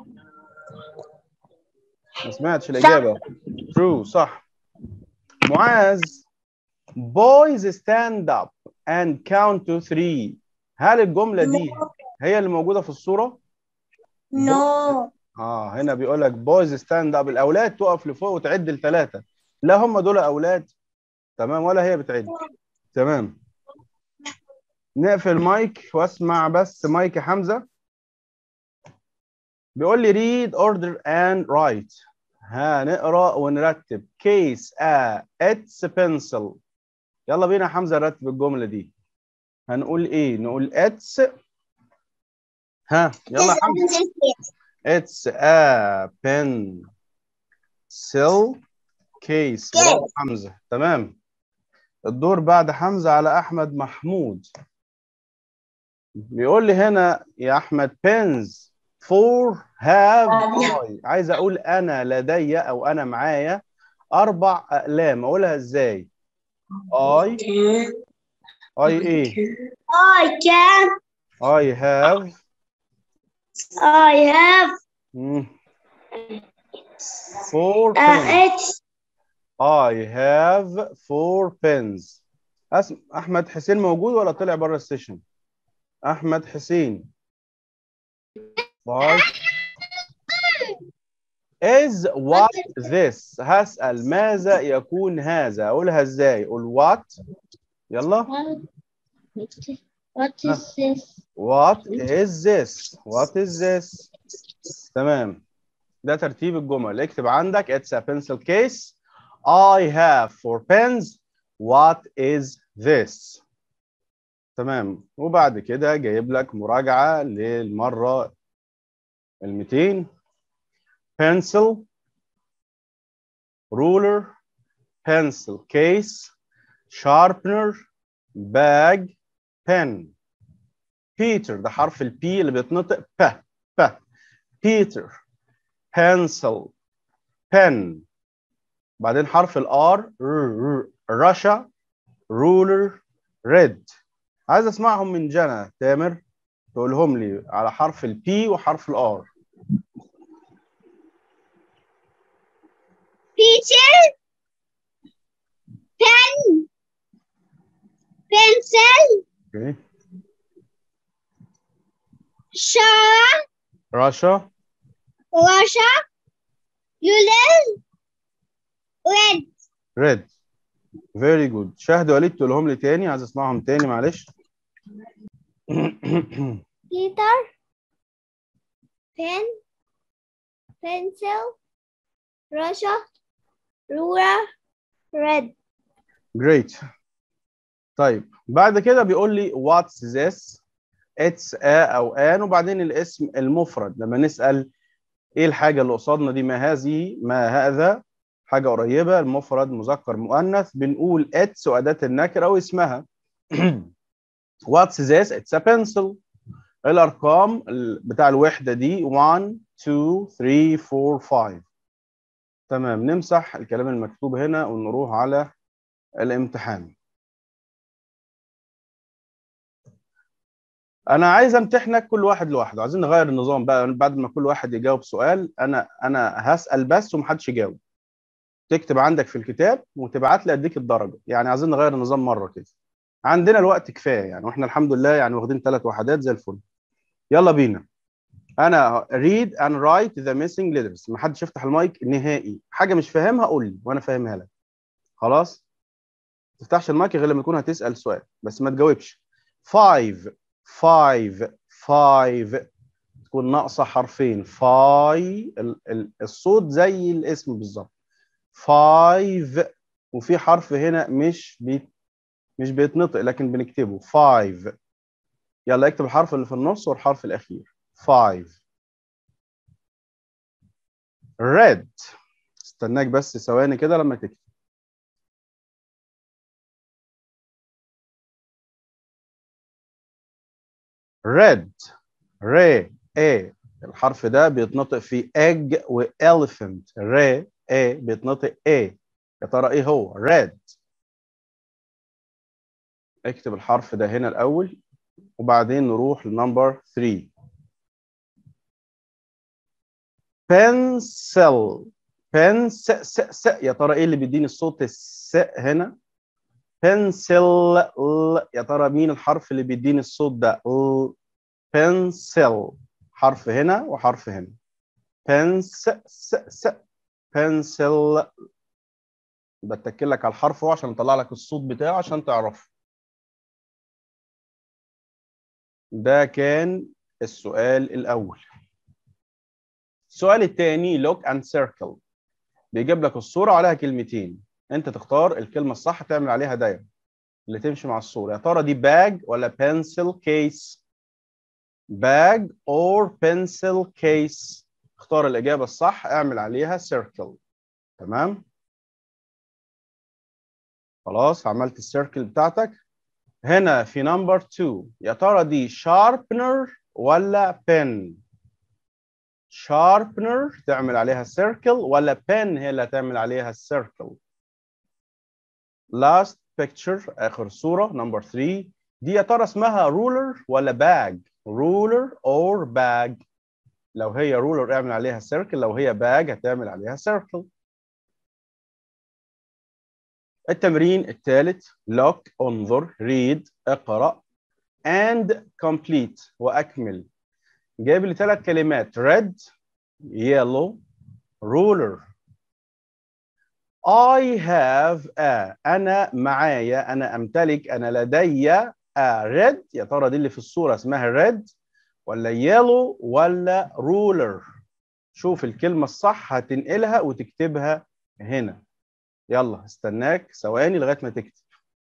ما سمعتش صح. الإجابة. True صح. معاذ boys stand up and count to three، هل الجملة دي هي اللي موجودة في الصورة؟ No. اه هنا بيقول لك boys stand up، الأولاد تقف لفوق وتعد لثلاثة. لا هم دول أولاد، تمام، ولا هي بتعد. تمام. نقفل المايك واسمع بس مايك حمزة. بيقول لي read order and write، هنقرا ونرتب. case a it's pencil. يلا بينا يا حمزه نرتب الجمله دي. هنقول ايه؟ نقول it's، ها يلا يا حمزه. it's a pencil case. برافو حمزه. تمام. الدور بعد حمزه على احمد محمود. بيقول لي هنا يا احمد pens four have I، عايز اقول انا لدي او انا معايا اربع اقلام، اقولها ازاي؟ I I ايه؟ I can. I have I have. مم. four Uh, pens. it's. I have four pens. أسم... احمد حسين موجود ولا طلع بره السيشن؟ احمد حسين. five. is what this، هسأل ماذا يكون هذا، اقولها ازاي؟ قول what. يلا. What is this? what is this؟ what is this؟ تمام. ده ترتيب الجمل. اكتب عندك it's a pencil case. I have four pens. What is this؟ تمام. وبعد كده جايب لك مراجعة للمرة ال مئتين. pencil، ruler، pencil case، sharpener، bag، pen. Peter، ده حرف البي اللي بيتنطق ب ب. Peter، pencil، pen. بعدين حرف الار رشا، ruler، red. عايز اسمعهم من جنى تامر تقولهم لي على حرف البي وحرف الار. Peter, pen, pencil, اوكي. Shara, رشا، Russia, Yulel, red. red. very good. شهد وليد تقولهم لي تاني، عايز اسمعهم تاني معلش. Peter, pen, pencil, Russia, ruler, red. great. طيب بعد كده بيقول لي what's this؟ it's a او an، وبعدين الاسم المفرد. لما نسأل ايه الحاجة اللي قصادنا دي، ما هذه، ما هذا، حاجة قريبة، المفرد مذكر مؤنث، بنقول it's وأداة النكرة أو اسمها. what's this؟ it's a pencil. الأرقام بتاع الوحدة دي one two three four five. تمام. نمسح الكلام المكتوب هنا ونروح على الامتحان. انا عايز امتحنك كل واحد لوحده، عايزين نغير النظام بقى. بعد ما كل واحد يجاوب سؤال، انا انا هسأل بس ومحدش يجاوب. تكتب عندك في الكتاب وتبعت لي اديك الدرجه. يعني عايزين نغير النظام مره كده، عندنا الوقت كفايه يعني، واحنا الحمد لله يعني واخدين ثلاث وحدات زي الفل. يلا بينا. انا read and write the missing letters. ما حدش يفتح المايك نهائي. حاجه مش فاهمها قول لي وانا فاهمها لك. خلاص؟ ما تفتحش المايك غير لما تكون هتسأل سؤال، بس ما تجاوبش. five five five تكون ناقصه حرفين. فاي الصوت زي الاسم بالظبط. five، وفي حرف هنا مش بي مش بيتنطق لكن بنكتبه five. يلا اكتب الحرف اللي في النص والحرف الاخير. five. red، استناك بس ثواني كده لما تكتب. red ر A الحرف ده بيتنطق في egg و elephant ر A بيتنطق A يا ترى ايه هو؟ red. اكتب الحرف ده هنا الأول وبعدين نروح لنمبر ثلاثة. pencil بنس س س يا ترى ايه اللي بيديني الصوت الس هنا؟ pencil يا ترى مين الحرف اللي بيديني الصوت ده؟ pencil حرف هنا وحرف هنا. بنس س س pencil بتكل لك على الحرف هو عشان اطلع لك الصوت بتاعه عشان تعرفه. ده كان السؤال الأول. السؤال الثاني look and circle بيجيب لك الصورة عليها كلمتين، انت تختار الكلمة الصح تعمل عليها دايرة اللي تمشي مع الصورة. يا ترى دي bag ولا pencil case؟ bag or pencil case؟ اختار الإجابة الصح اعمل عليها circle. تمام؟ خلاص عملت السيركل بتاعتك. هنا في نمبر اتنين يا ترى دي sharpener ولا pen؟ sharpener تعمل عليها circle ولا pen هي اللي هتعمل عليها circle؟ last picture آخر صورة نمبر ثلاثة دي يا ترى اسمها ruler ولا bag؟ ruler or bag؟ لو هي ruler اعمل عليها circle، لو هي bag هتعمل عليها circle. التمرين الثالث look انظر read اقرأ and complete وأكمل. جايب لي ثلاث كلمات red yellow ruler. I have a أنا معايا أنا أمتلك أنا لدي a red يا ترى دي اللي في الصورة اسمها red ولا yellow ولا ruler؟ شوف الكلمة الصح هتنقلها وتكتبها هنا. يلا استناك ثواني لغاية ما تكتب.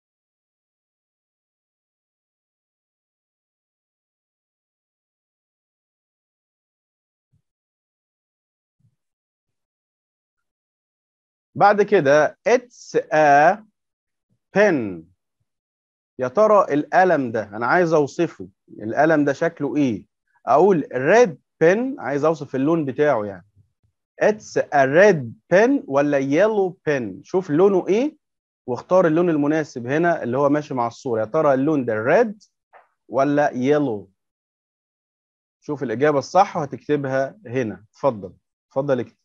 بعد كده it's a pen يا ترى القلم ده أنا عايز أوصفه القلم ده شكله إيه؟ أقول red pen عايز أوصف اللون بتاعه يعني. It's a red pen ولا yellow pen؟ شوف لونه إيه واختار اللون المناسب هنا اللي هو ماشي مع الصورة. يا ترى اللون ده red ولا yellow؟ شوف الإجابة الصح وهتكتبها هنا. اتفضل اتفضل اكتب.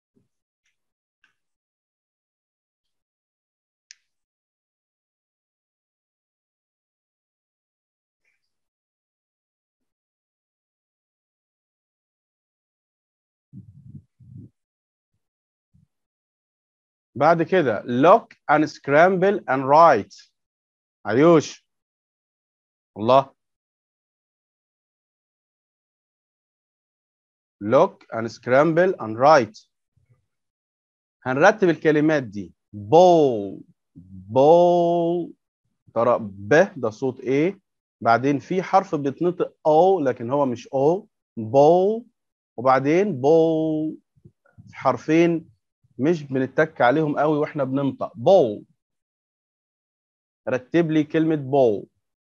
بعد كده look and scramble and write. عيوش الله. look and scramble and write. هنرتب الكلمات دي. ball ball ترى ب ده صوت ايه؟ بعدين في حرف بيتنطق او لكن هو مش او. ball وبعدين ball حرفين مش بنتك عليهم قوي واحنا بننطق ball. رتب لي كلمة ball.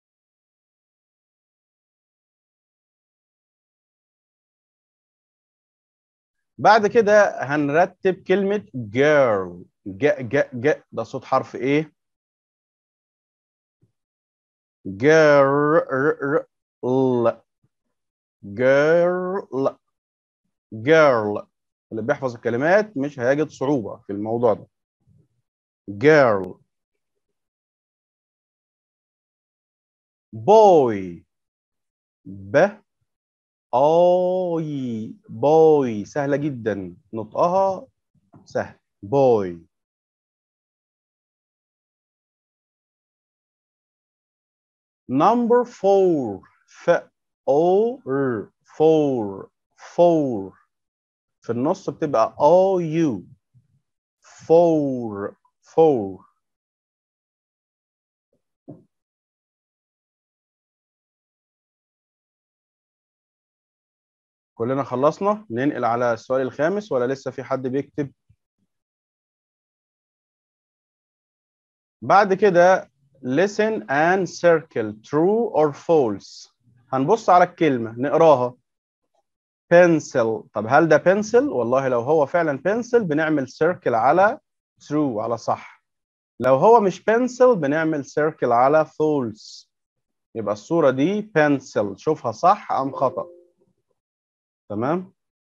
بعد كده هنرتب كلمة girl. ج ج ج ده صوت حرف ايه؟ girl girl girl اللي بيحفظ الكلمات مش هيجد صعوبة في الموضوع ده. girl boy ب اوي boy سهلة جدا نطقها سهل boy. number four ف او ر four four في النص بتبقى او يو four four. كلنا خلصنا. ننقل على السؤال الخامس ولا لسه في حد بيكتب؟ بعد كده listen and circle true or false. هنبص على الكلمة نقراها. pencil. طب هل ده pencil؟ والله لو هو فعلا pencil بنعمل circle على true، على صح. لو هو مش pencil بنعمل circle على false. يبقى الصورة دي pencil. شوفها صح أم خطأ. تمام.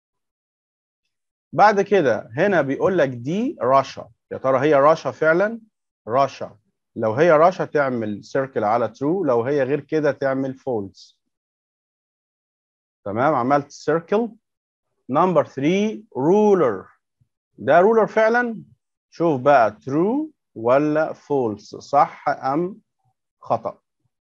بعد كده هنا بيقول لك دي رشا. يا ترى هي رشا فعلا؟ رشا. لو هي رشا تعمل circle على true، لو هي غير كده تعمل false. تمام، عملت circle. نمبر ثلاثة ruler. ده ruler فعلا؟ شوف بقى true ولا false، صح أم خطأ.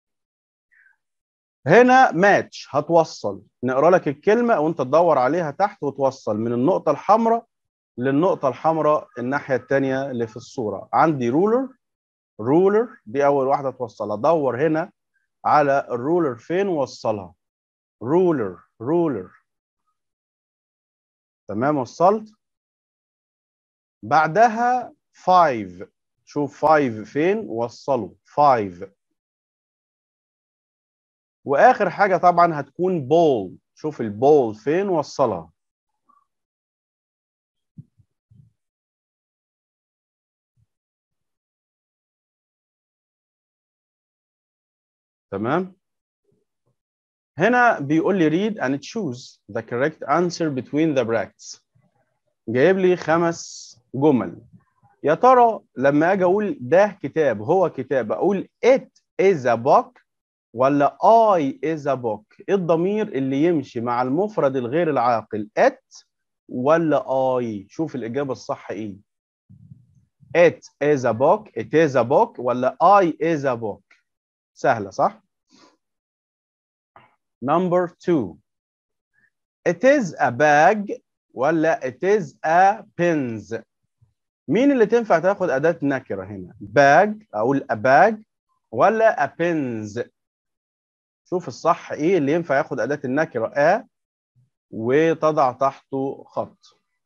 هنا match. هتوصل. نقرا لك الكلمة وانت تدور عليها تحت وتوصل من النقطة الحمراء للنقطة الحمراء الناحية التانية اللي في الصورة. عندي ruler. ruler دي أول واحدة توصلها. دور هنا على الرولر فين ووصلها. ruler ruler. تمام، وصلت. بعدها five. شوف five فين وصله. five. واخر حاجه طبعا هتكون ball. شوف البول فين وصلها. تمام. هنا بيقول لي read and choose the correct answer between the brackets. جايب لي خمس جمل. يا ترى لما اجي اقول ده كتاب، هو كتاب، اقول it is a book ولا I is a book؟ ايه الضمير اللي يمشي مع المفرد الغير العاقل؟ it ولا I؟ شوف الإجابة الصح ايه. it is a book، it is a book ولا I is a book؟ سهلة صح؟ number two. it is a bag ولا it is a pens؟ مين اللي تنفع تاخد أداة نكرة هنا؟ bag، أقول a bag ولا a pens؟ شوف الصح ايه اللي ينفع ياخد أداة النكرة a وتضع تحته خط.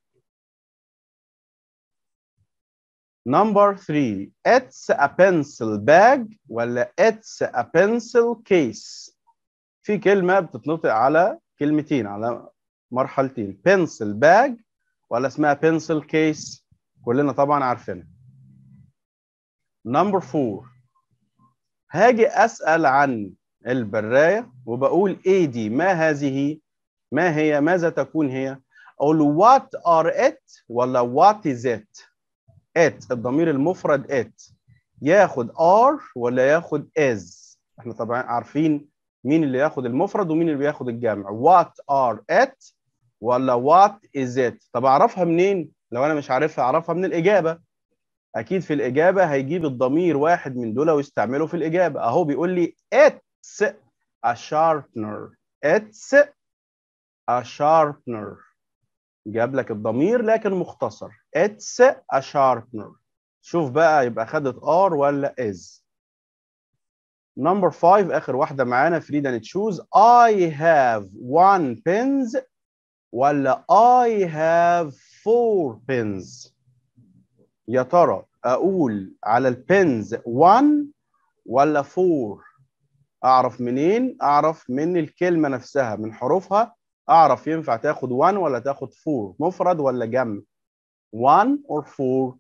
number three. it's a pencil bag ولا it's a pencil case؟ في كلمة بتتنطق على كلمتين، على مرحلتين. pencil bag ولا اسمها pencil case؟ كلنا طبعا عارفينها. number four. هاجي أسأل عن البراية وبقول ايه دي؟ ما هذه؟ ما هي؟ ماذا تكون هي؟ أقول what are it ولا what is it؟ it الضمير المفرد it ياخد are ولا ياخد is؟ احنا طبعا عارفين مين اللي ياخد المفرد ومين اللي بياخد الجمع. what are it ولا what is it؟ طب اعرفها منين؟ لو انا مش عارفها اعرفها من الإجابة. اكيد في الإجابة هيجيب الضمير واحد من دول ويستعمله في الإجابة. اهو بيقول لي it's a sharpener. it's a sharpener. جاب لك الضمير لكن مختصر. it's a sharpener. شوف بقى يبقى خدت are ولا is. number five آخر واحدة معانا في read and choose. I have one pens ولا I have four pens؟ يا ترى أقول على البنز one ولا four؟ أعرف منين؟ أعرف من الكلمة نفسها، من حروفها أعرف ينفع تاخد one ولا تاخد four، مفرد ولا جمع. one or four.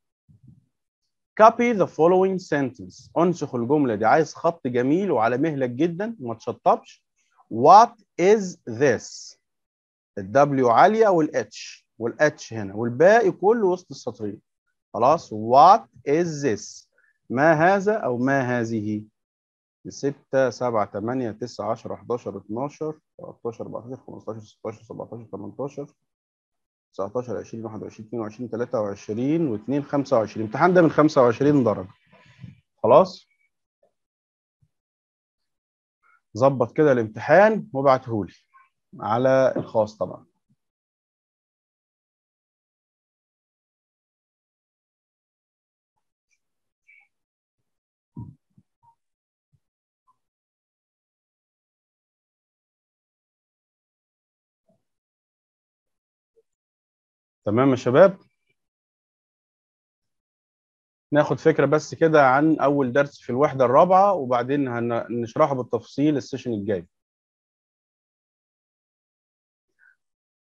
copy the following sentence. انسخ الجملة دي. عايز خط جميل وعلى مهلك جدا وما تشطبش. what is this؟ الدبليو عالية والاتش والاتش هنا والباقي كله وسط السطرين. خلاص. what is this؟ ما هذا أو ما هذه؟ ستة سبعة ثمانية تسعة عشرة حداشر اتناشر تلتاشر اربعتاشر خمستاشر ستاشر سبعتاشر تمنتاشر تسعتاشر عشرين واحد وعشرين اتنين وعشرين تلاتة وعشرين واثنين خمسة وعشرين. الامتحان ده من خمسة وعشرين درجة. خلاص. ظبط كده الامتحان وابعته لي على الخاص طبعا. تمام يا شباب. ناخد فكرة بس كده عن أول درس في الوحدة الرابعة وبعدين هنشرحه بالتفصيل السيشن الجاي.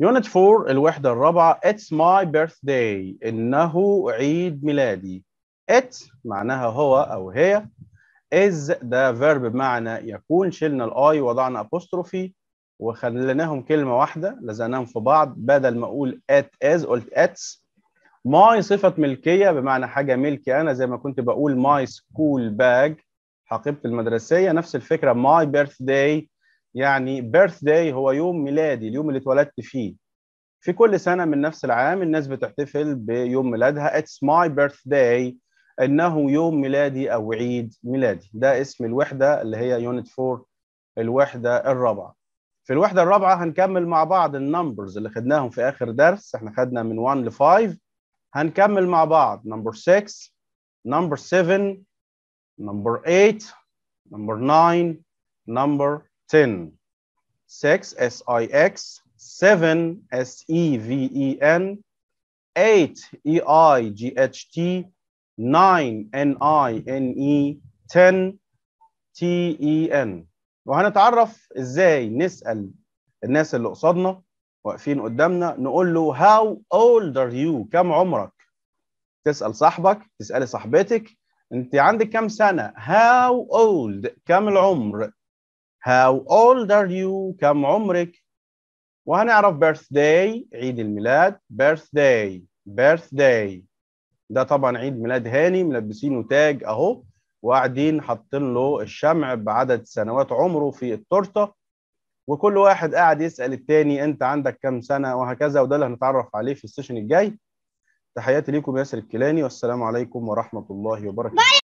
يونت فور الوحدة الرابعة. It's my birthday. إنه عيد ميلادي. It معناها هو أو هي. is ده verb بمعنى يكون. شلنا الآي وضعنا apostrophe وخليناهم كلمة واحدة لزقناهم في بعض. بدل ما أقول it is قلت it's. my صفة ملكية بمعنى حاجة ملكي أنا، زي ما كنت بقول my school bag حقيبتي المدرسية. نفس الفكرة my birthday يعني birthday هو يوم ميلادي، اليوم اللي اتولدت فيه. في كل سنة من نفس العام الناس بتحتفل بيوم ميلادها. It's my birthday. إنه يوم ميلادي أو عيد ميلادي. ده اسم الوحدة اللي هي يونت فور الوحدة الرابعة. في الوحدة الرابعة هنكمل مع بعض النمبرز اللي خدناهم في آخر درس. احنا خدنا من واحد ل خمسة. هنكمل مع بعض نمبر ستة، نمبر سبعة، نمبر ثمانية، نمبر تسعة، نمبر عشرة. six S I X, seven S E V E N, eight E I G H T, nine N I N E, ten T E N. وهنتعرف ازاي نسأل الناس اللي قصادنا واقفين قدامنا نقول له how old are you؟ كم عمرك؟ تسأل صاحبك، تسألي صاحبتك انت عندك كم سنة؟ how old كم العمر؟ how old are you كم عمرك؟ وهنعرف birthday عيد الميلاد. birthday birthday ده طبعا عيد ميلاد هاني، ملبسينه تاج اهو وقاعدين حاطين له الشمع بعدد سنوات عمره في التورته، وكل واحد قاعد يسأل التاني انت عندك كم سنة وهكذا. وده اللي هنتعرف عليه في السيشن الجاي. تحياتي ليكم ياسر الكيلاني والسلام عليكم ورحمة الله وبركاته.